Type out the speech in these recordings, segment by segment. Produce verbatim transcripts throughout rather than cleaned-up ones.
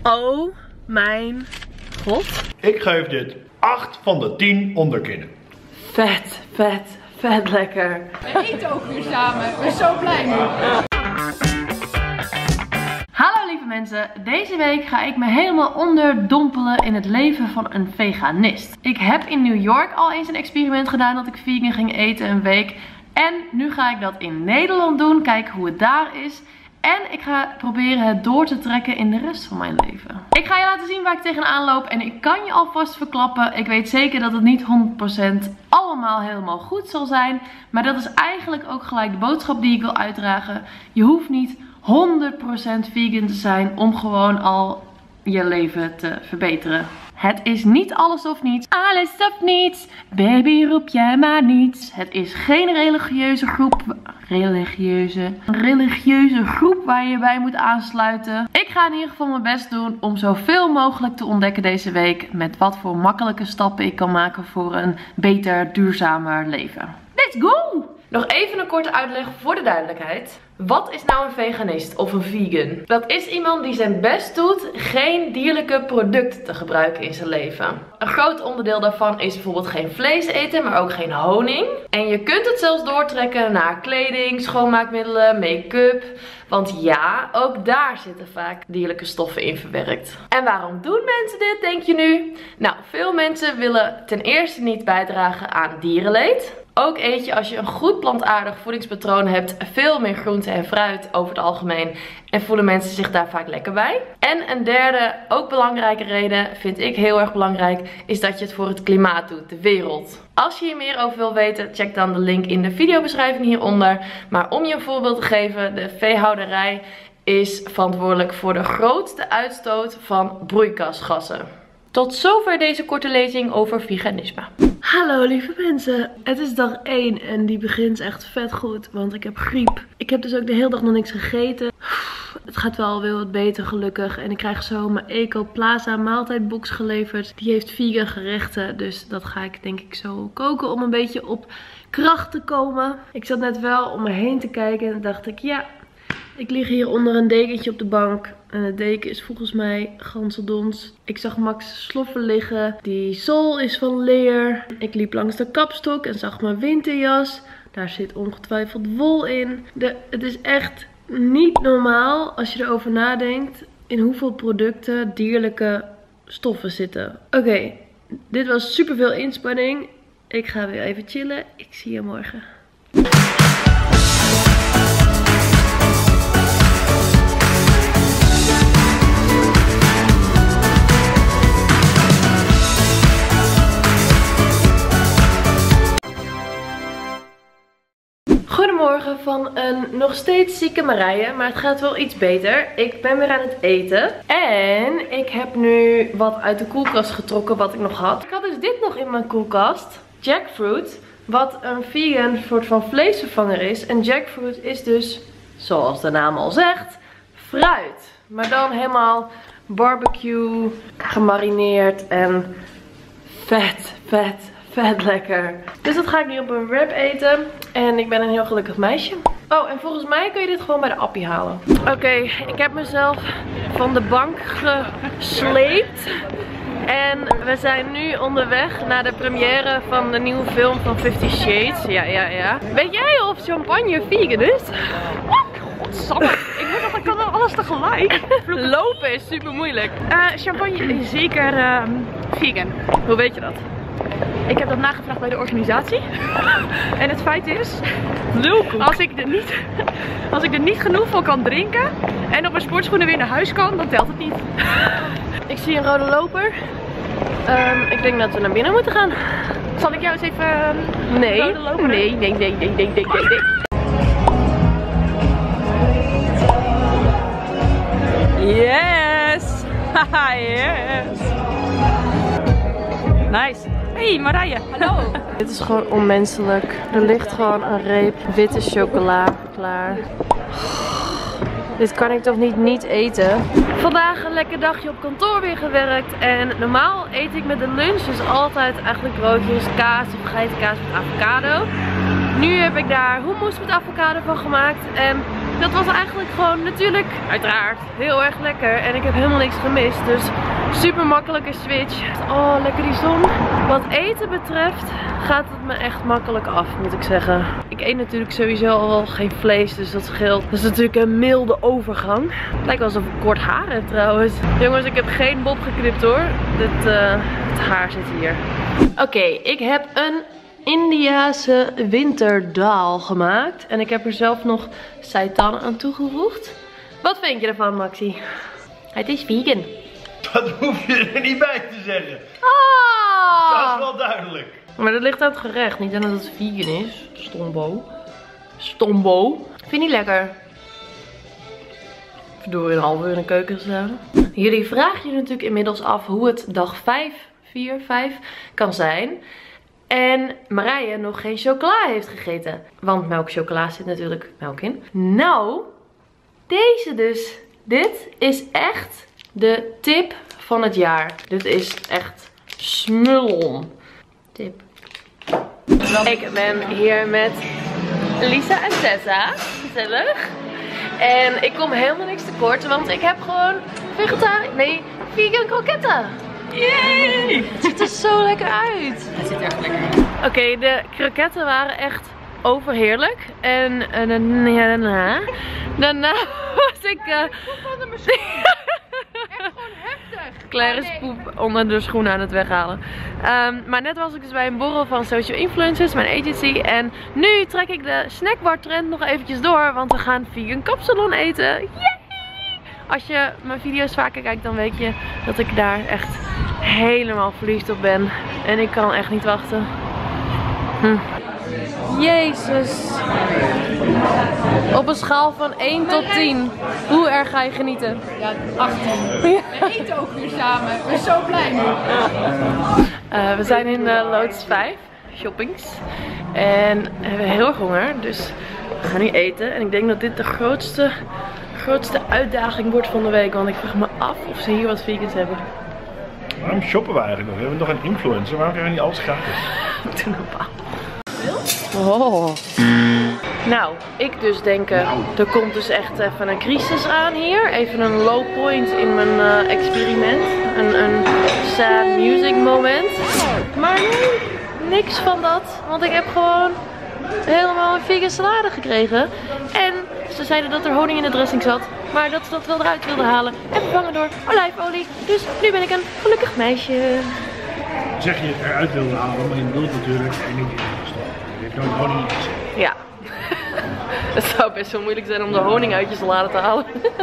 Oh mijn god. Ik geef dit acht van de tien onderkinnen. Vet, vet, vet lekker. We eten ook weer samen. Ik ben zo blij nu. Hallo lieve mensen, deze week ga ik me helemaal onderdompelen in het leven van een veganist. Ik heb in New York al eens een experiment gedaan dat ik vegan ging eten een week. En nu ga ik dat in Nederland doen, kijken hoe het daar is. En ik ga proberen het door te trekken in de rest van mijn leven. Ik ga je laten zien waar ik tegenaan loop. En ik kan je alvast verklappen. Ik weet zeker dat het niet honderd procent allemaal helemaal goed zal zijn. Maar dat is eigenlijk ook gelijk de boodschap die ik wil uitdragen. Je hoeft niet honderd procent vegan te zijn om gewoon al je leven te verbeteren. Het is niet alles of niets. Alles of niets. Baby, roep jij maar niets. Het is geen religieuze groep. Religieuze. Religieuze groep waar je bij moet aansluiten. Ik ga in ieder geval mijn best doen om zoveel mogelijk te ontdekken deze week. Met wat voor makkelijke stappen ik kan maken voor een beter, duurzamer leven. Let's go! Nog even een korte uitleg voor de duidelijkheid. Wat is nou een veganist of een vegan? Dat is iemand die zijn best doet geen dierlijke producten te gebruiken in zijn leven. Een groot onderdeel daarvan is bijvoorbeeld geen vlees eten, maar ook geen honing. En je kunt het zelfs doortrekken naar kleding, schoonmaakmiddelen, make-up. Want ja, ook daar zitten vaak dierlijke stoffen in verwerkt. En waarom doen mensen dit, denk je nu? Nou, veel mensen willen ten eerste niet bijdragen aan dierenleed. Ook eet je, als je een goed plantaardig voedingspatroon hebt, veel meer groente en fruit over het algemeen. En voelen mensen zich daar vaak lekker bij. En een derde, ook belangrijke reden, vind ik heel erg belangrijk, is dat je het voor het klimaat doet, de wereld. Als je hier meer over wil weten, check dan de link in de videobeschrijving hieronder. Maar om je een voorbeeld te geven, de veehouderij is verantwoordelijk voor de grootste uitstoot van broeikasgassen. Tot zover deze korte lezing over veganisme. Hallo lieve mensen, het is dag één en die begint echt vet goed, want ik heb griep. Ik heb dus ook de hele dag nog niks gegeten. Het gaat wel weer wat beter gelukkig en ik krijg zo mijn Ecoplaza maaltijdbox geleverd. Die heeft vegan gerechten, dus dat ga ik denk ik zo koken om een beetje op kracht te komen. Ik zat net wel om me heen te kijken en dacht ik, ja, ik lig hier onder een dekentje op de bank. En het deken is volgens mij ganzeldons. Ik zag Max sloffen liggen. Die sol is van leer. Ik liep langs de kapstok en zag mijn winterjas. Daar zit ongetwijfeld wol in. De, het is echt niet normaal als je erover nadenkt in hoeveel producten dierlijke stoffen zitten. Oké, okay, dit was super veel inspanning. Ik ga weer even chillen. Ik zie je morgen. Goedemorgen van een nog steeds zieke Marije, maar het gaat wel iets beter. Ik ben weer aan het eten en ik heb nu wat uit de koelkast getrokken wat ik nog had. Ik had dus dit nog in mijn koelkast, jackfruit, wat een vegan soort van vleesvervanger is. En jackfruit is dus, zoals de naam al zegt, fruit. Maar dan helemaal barbecue, gemarineerd en vet, vet, vet lekker. Dus dat ga ik nu op een wrap eten. En ik ben een heel gelukkig meisje. Oh, en volgens mij kun je dit gewoon bij de Appie halen. Oké, okay, ik heb mezelf van de bank gesleept. En we zijn nu onderweg naar de première van de nieuwe film van Fifty Shades. Ja, ja, ja. Weet jij of champagne vegan is? Godsamme, ik moet nog, ik kan alles tegelijk. Lopen is super moeilijk. Uh, champagne is zeker uh, vegan. Hoe weet je dat? Ik heb dat nagevraagd bij de organisatie. En het feit is, Lulkoek. Als ik, er niet, als ik er niet genoeg van kan drinken en op mijn sportschoenen weer naar huis kan, dan telt het niet. Ik zie een rode loper. Um, ik denk dat we naar binnen moeten gaan. Zal ik jou eens even um, nee. rode loper? Nee, nee, nee, nee, nee, nee, nee, nee. Yes! Haha, yes! Nice! Hey Marije, hallo! Dit is gewoon onmenselijk. Er ligt gewoon een reep witte chocola klaar. Dit kan ik toch niet niet eten? Vandaag een lekker dagje op kantoor weer gewerkt. En normaal eet ik met de lunch dus altijd eigenlijk broodjes, kaas of geitenkaas met avocado. Nu heb ik daar hummus met avocado van gemaakt. En dat was eigenlijk gewoon natuurlijk, uiteraard, heel erg lekker. En ik heb helemaal niks gemist. Dus super makkelijke switch. Oh, lekker die zon. Wat eten betreft gaat het me echt makkelijk af, moet ik zeggen. Ik eet natuurlijk sowieso al geen vlees, dus dat scheelt. Dat is natuurlijk een milde overgang. Het lijkt wel alsof ik kort haar heb trouwens. Jongens, ik heb geen bob geknipt hoor. Dit, uh, het haar zit hier. Oké, okay, ik heb een Indiase winterdaal gemaakt. En ik heb er zelf nog seitan aan toegevoegd. Wat vind je ervan, Maxi? Het is vegan. Dat hoef je er niet bij te zeggen. Ah! Dat is wel duidelijk. Maar dat ligt aan het gerecht, niet aan dat het vegan is. Stombo. Stombo. Vind je niet lekker? Verdorie, een half uur in de keuken staan. Jullie vragen je natuurlijk inmiddels af hoe het dag vijf, vier, vijf kan zijn. En Marije nog geen chocola heeft gegeten. Want melk chocola zit natuurlijk melk in. Nou, deze dus. Dit is echt de tip van het jaar. Dit is echt smullon. Tip. Ik ben hier met Lisa en Tessa. Gezellig. En ik kom helemaal niks tekort, want ik heb gewoon vegetarisch, nee, vegan kroketten. Yay! Het ziet er zo lekker uit. Het ziet er echt lekker uit. Oké, okay, de kroketten waren echt overheerlijk. En uh, daarna, daarna was ik... Uh, echt gewoon heftig. Claire is poep onder de schoenen aan het weghalen. Um, maar net was ik dus bij een borrel van Social Influencers, mijn agency. En nu trek ik de snackbar trend nog eventjes door, want we gaan vegan kapsalon eten. Yay! Als je mijn video's vaker kijkt, dan weet je dat ik daar echt helemaal verliefd op ben. En ik kan echt niet wachten. Hm. Jezus. Op een schaal van één tot tien. Hoe erg ga je genieten? Ja, achttien. We eten ook weer samen. Ik ben zo blij nu. Uh, we zijn in uh, Lotus vijf. Shoppings. En we hebben heel erg honger. Dus we gaan nu eten. En ik denk dat dit de grootste... grootste uitdaging wordt van de week, want ik vraag me af of ze hier wat vegans hebben. Waarom shoppen we eigenlijk nog? We hebben nog een influencer, waarom krijgen we niet alles gratis? Doe normaal. Oh. Nou, ik dus denk, uh, er komt dus echt even een crisis aan hier. Even een low point in mijn uh, experiment. Een, een sad music moment. Maar nee, niks van dat, want ik heb gewoon helemaal een vegan salade gekregen. En ze zeiden dat er honing in de dressing zat, maar dat ze dat wel eruit wilden halen en vervangen door olijfolie. Dus nu ben ik een gelukkig meisje. Zeg je eruit wilde halen, maar je bedoelt natuurlijk er niet in gestopt. Je hebt nooit honing in gezet. Ja. Het zou best wel moeilijk zijn om de honing uit je salade te halen.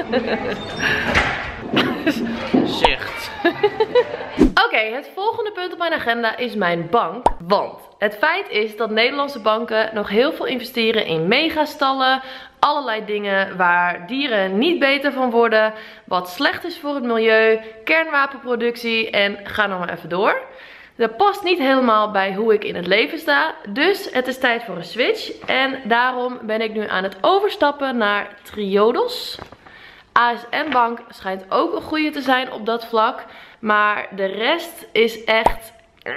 Zicht. Oké, okay, het volgende punt op mijn agenda is mijn bank. Want het feit is dat Nederlandse banken nog heel veel investeren in megastallen. Allerlei dingen waar dieren niet beter van worden. Wat slecht is voor het milieu. Kernwapenproductie en ga nog maar even door. Dat past niet helemaal bij hoe ik in het leven sta. Dus het is tijd voor een switch. En daarom ben ik nu aan het overstappen naar Triodos. A S N Bank schijnt ook een goede te zijn op dat vlak. Maar de rest is echt...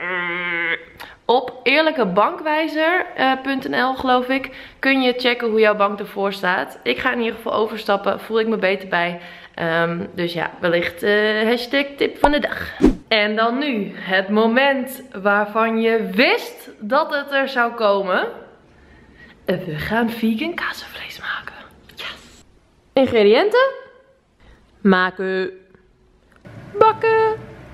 Op eerlijkebankwijzer punt n l geloof ik kun je checken hoe jouw bank ervoor staat. Ik ga in ieder geval overstappen. Voel ik me beter bij. Um, dus ja, wellicht uh, hashtag tip van de dag. En dan nu het moment waarvan je wist dat het er zou komen. We gaan vegan kaasvlees maken. Yes. Ingrediënten. Maken. Bakken.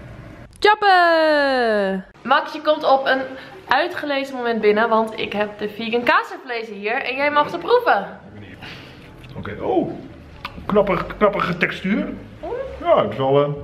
Chappen. Maxi komt op een uitgelezen moment binnen, want ik heb de vegan kaasvlees hier en jij mag ze proeven. Oké, okay. Oh. Knappige, knappige textuur. Ja, het is wel... Uh...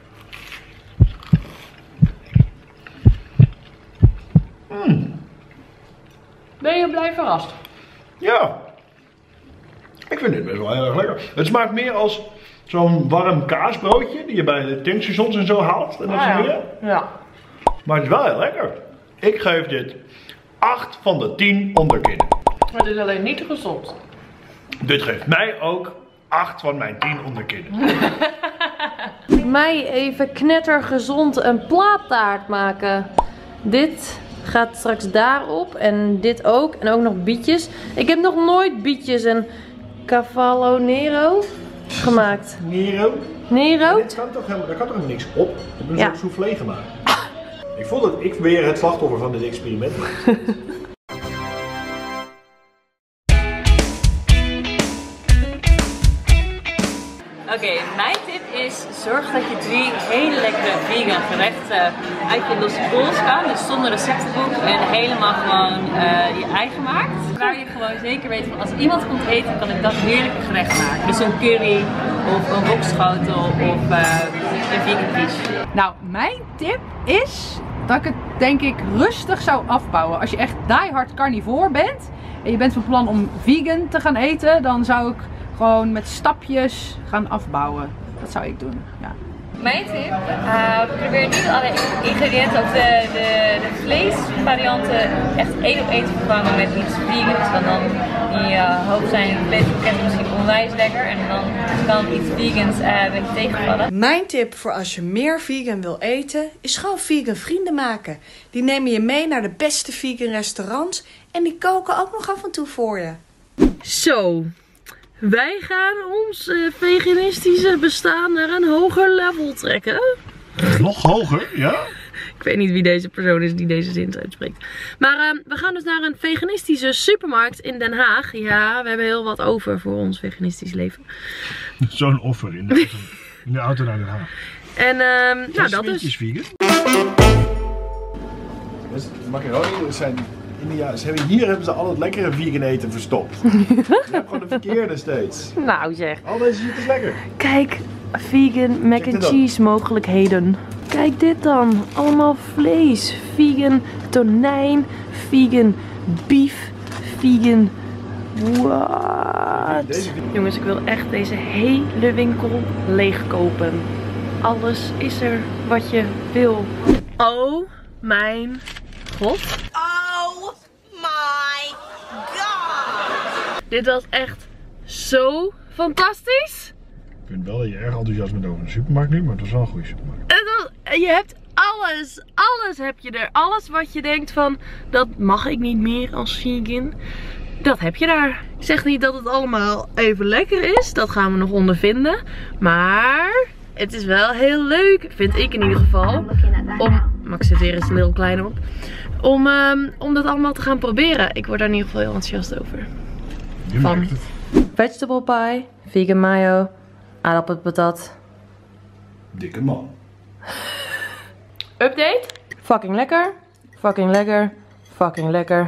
Mm. Ben je blij verrast? Ja. Ik vind dit best wel heel erg lekker. Het smaakt meer als zo'n warm kaasbroodje die je bij de tankstations en zo haalt. En dat ah, ja. ja. ja. Maar het is wel heel lekker. Ik geef dit acht van de tien onderkinnen. Het is alleen niet gezond. Dit geeft mij ook acht van mijn tien onderkinnen. Mij even knettergezond een plaattaart maken. Dit gaat straks daarop en dit ook. En ook nog bietjes. Ik heb nog nooit bietjes en Cavallo Nero gemaakt. Nero. Nero? Dit kan toch helemaal, daar kan toch helemaal niks op? Ik heb een Ja. soort soufflé gemaakt. Ik voel dat ik weer het slachtoffer van dit experiment ben. Oké, okay, mijn tip is zorg dat je drie hele lekkere vegan gerechten uit je losse koels kan. Dus zonder receptenboek en helemaal gewoon uh, je eigen maakt. Waar je gewoon zeker weet van als iemand komt eten kan ik dat heerlijke gerecht maken. Dus een curry of een wokschotel of uh, een vegan quiche. Nou, mijn tip is dat ik het denk ik rustig zou afbouwen. Als je echt diehard carnivore bent en je bent van plan om vegan te gaan eten, dan zou ik gewoon met stapjes gaan afbouwen. Dat zou ik doen, ja. Mijn tip, uh, probeer niet alle ingrediënten of de, de, de vleesvarianten echt één op één te vervangen met iets vegans. Want dan in je hoofd zijn vleespakketten misschien onwijs lekker en dan kan iets vegans uh, een beetje tegenvallen. Mijn tip voor als je meer vegan wil eten, is gewoon vegan vrienden maken. Die nemen je mee naar de beste vegan restaurants en die koken ook nog af en toe voor je. Zo. Wij gaan ons uh, veganistische bestaan naar een hoger level trekken. Nog hoger, ja? Ik weet niet wie deze persoon is die deze zin uitspreekt. Maar uh, we gaan dus naar een veganistische supermarkt in Den Haag. Ja, we hebben heel wat over voor ons veganistisch leven. Zo'n offer in de auto, in de auto naar Den Haag. En uh, nou, dat is... vegan. Dus macaroni zijn... Ja, ze hebben, hier hebben ze al het lekkere vegan eten verstopt. Je hebt gewoon de verkeerde steeds. Nou zeg. Al deze shit is lekker. Kijk, vegan mac and cheese mogelijkheden. Kijk dit dan. Allemaal vlees. Vegan tonijn. Vegan beef. Vegan... What? Deze... Jongens, ik wil echt deze hele winkel leegkopen. Alles is er wat je wil. Oh mijn god. Oh my god! Dit was echt zo fantastisch. Ik vind wel dat je erg enthousiast bent over een supermarkt nu, maar het was wel een goede supermarkt. Het was, je hebt alles, alles heb je er. Alles wat je denkt van, dat mag ik niet meer als vegan. Dat heb je daar. Ik zeg niet dat het allemaal even lekker is. Dat gaan we nog ondervinden. Maar het is wel heel leuk, vind ik in ieder geval. Om, maar ik zet weer eens een heel klein op. Om, um, om dat allemaal te gaan proberen. Ik word daar in ieder geval heel enthousiast over. Je Van merkt het. vegetable pie, vegan mayo, aardappelpatat. Dikke man. Update. Fucking lekker. Fucking lekker. Fucking lekker.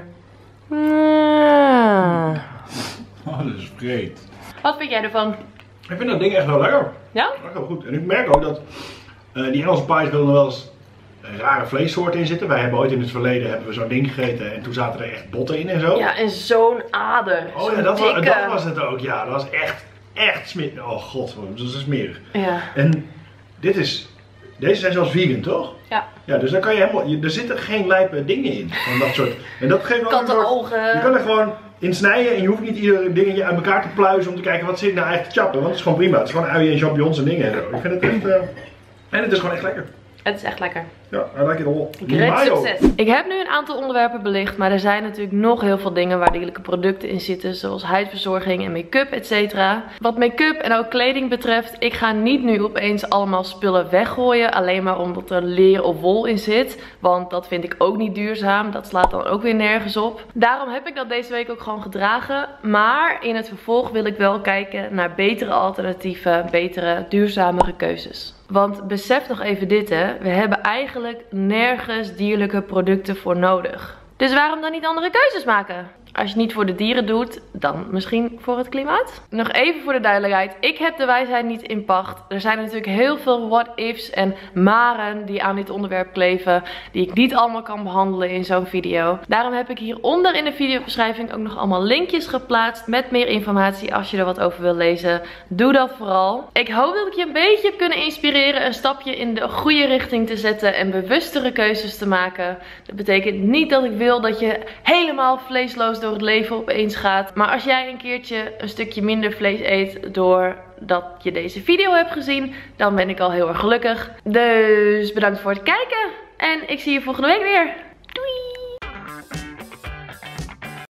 Mm. Oh, dat is vreed. Wat vind jij ervan? Ik vind dat ding echt wel lekker. Ja? Echt wel goed. En ik merk ook dat uh, die Engelse pies willen er wel eens rare vleessoorten in zitten. Wij hebben ooit in het verleden hebben we zo'n ding gegeten en toen zaten er echt botten in en zo. Ja, en zo'n ader. Oh ja, dat was, dat was het ook. Ja, dat was echt, echt smerig. Oh god, dat is smerig. Ja. En dit is, deze zijn zelfs vegan, toch? Ja. Ja, dus dan kan je helemaal, je, er zitten geen lijpe dingen in van dat soort. En dat geeft wel een soort, kattenogen. je kan er gewoon in snijden en je hoeft niet ieder dingetje aan elkaar te pluizen om te kijken wat zit nou eigenlijk te chappen. Want het is gewoon prima. Het is gewoon uien en champignons en dingen en zo. Ik vind het echt, uh, en het is gewoon echt lekker. Het is echt lekker. Ja, I like it all. Great succes. Ik heb nu een aantal onderwerpen belicht, maar er zijn natuurlijk nog heel veel dingen waar dierlijke producten in zitten, zoals huidverzorging en make-up, et cetera. Wat make-up en ook kleding betreft, ik ga niet nu opeens allemaal spullen weggooien, alleen maar omdat er leer of wol in zit, want dat vind ik ook niet duurzaam. Dat slaat dan ook weer nergens op. Daarom heb ik dat deze week ook gewoon gedragen, maar in het vervolg wil ik wel kijken naar betere alternatieven, betere, duurzamere keuzes. Want besef nog even dit hè, we hebben eigenlijk nergens dierlijke producten voor nodig. Dus waarom dan niet andere keuzes maken? Als je het niet voor de dieren doet, dan misschien voor het klimaat. Nog even voor de duidelijkheid, ik heb de wijsheid niet in pacht. Er zijn natuurlijk heel veel what-ifs en maren die aan dit onderwerp kleven, die ik niet allemaal kan behandelen in zo'n video. Daarom heb ik hieronder in de videobeschrijving ook nog allemaal linkjes geplaatst met meer informatie als je er wat over wil lezen. Doe dat vooral. Ik hoop dat ik je een beetje heb kunnen inspireren een stapje in de goede richting te zetten en bewustere keuzes te maken. Dat betekent niet dat ik wil dat je helemaal vleesloos door het leven opeens gaat. Maar als jij een keertje een stukje minder vlees eet doordat je deze video hebt gezien, dan ben ik al heel erg gelukkig. Dus bedankt voor het kijken en ik zie je volgende week weer.